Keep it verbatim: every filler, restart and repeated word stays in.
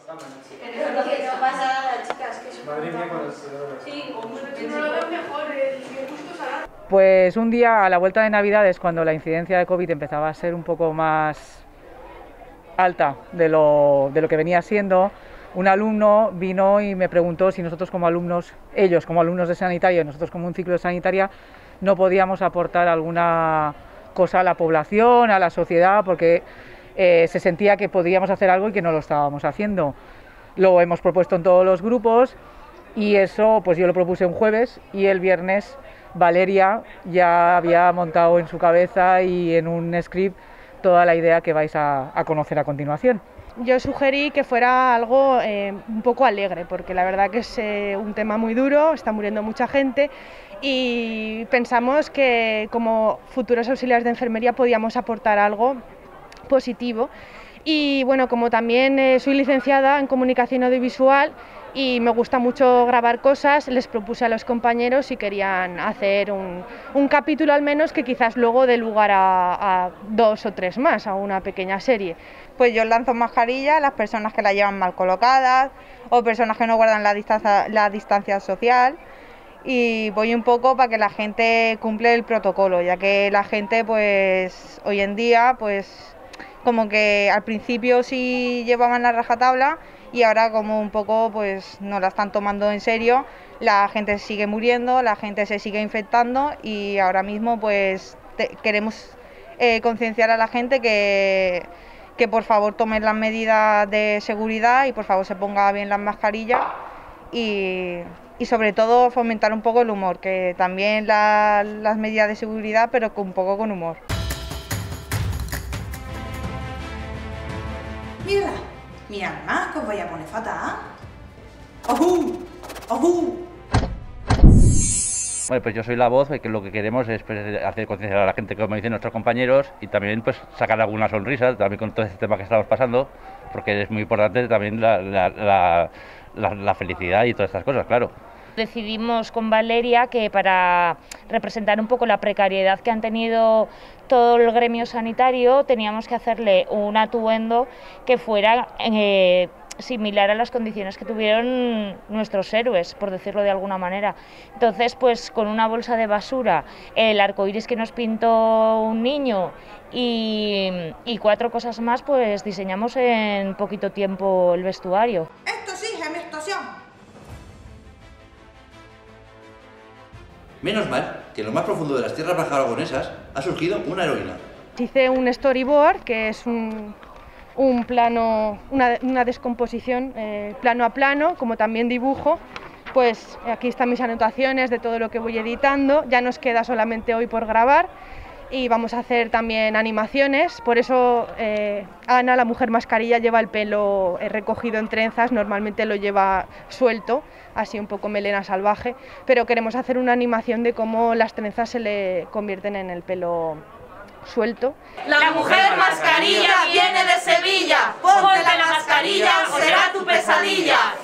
Pues un día a la vuelta de Navidades, cuando la incidencia de COVID empezaba a ser un poco más alta de lo, de lo que venía siendo, un alumno vino y me preguntó si nosotros como alumnos, ellos como alumnos de sanitario y nosotros como un ciclo de sanitaria, no podíamos aportar alguna cosa a la población, a la sociedad, porque eh, se sentía que podíamos hacer algo y que no lo estábamos haciendo. Lo hemos propuesto en todos los grupos y eso pues yo lo propuse un jueves y el viernes Valeria ya había montado en su cabeza y en un script toda la idea que vais a, a conocer a continuación. Yo sugerí que fuera algo eh, un poco alegre, porque la verdad que es eh, un tema muy duro, está muriendo mucha gente y pensamos que como futuros auxiliares de enfermería podíamos aportar algo positivo. Y bueno, como también eh, soy licenciada en comunicación audiovisual y me gusta mucho grabar cosas, les propuse a los compañeros si querían hacer un, un capítulo al menos que quizás luego dé lugar a, a dos o tres más, a una pequeña serie. Pues yo lanzo mascarillas a las personas que la llevan mal colocadas o personas que no guardan la distancia, la distancia social, y voy un poco para que la gente cumple el protocolo, ya que la gente pues hoy en día pues como que al principio sí llevaban la rajatabla y ahora como un poco pues no la están tomando en serio, la gente sigue muriendo, la gente se sigue infectando y ahora mismo pues te, queremos eh, concienciar a la gente que, que por favor tomen las medidas de seguridad y por favor se ponga bien las mascarillas y, y sobre todo fomentar un poco el humor, que también la, las medidas de seguridad pero un poco con humor. Mírala, mirad más, que os voy a poner fatal. ¡Ojú! ¡Ojú! Bueno, pues yo soy la voz, que lo que queremos es pues, hacer concienciar a la gente, como dicen nuestros compañeros, y también pues sacar alguna sonrisa, también con todo este tema que estamos pasando, porque es muy importante también la, la, la, la, la felicidad y todas estas cosas, claro. Decidimos con Valeria que para representar un poco la precariedad que han tenido todo el gremio sanitario teníamos que hacerle un atuendo que fuera eh, similar a las condiciones que tuvieron nuestros héroes, por decirlo de alguna manera. Entonces, pues con una bolsa de basura, el arcoíris que nos pintó un niño y, y cuatro cosas más, pues diseñamos en poquito tiempo el vestuario. Esto sí es mi estación. Menos mal que en lo más profundo de las tierras bajas aragonesas ha surgido una heroína. Hice un storyboard, que es un, un plano, una, una descomposición eh, plano a plano, como también dibujo. Pues aquí están mis anotaciones de todo lo que voy editando. Ya nos queda solamente hoy por grabar y vamos a hacer también animaciones. Por eso eh, Ana, la mujer mascarilla, lleva el pelo eh, recogido en trenzas, normalmente lo lleva suelto, así un poco melena salvaje, pero queremos hacer una animación de cómo las trenzas se le convierten en el pelo suelto. La mujer mascarilla viene de Sevilla, ponte la mascarilla o será tu pesadilla.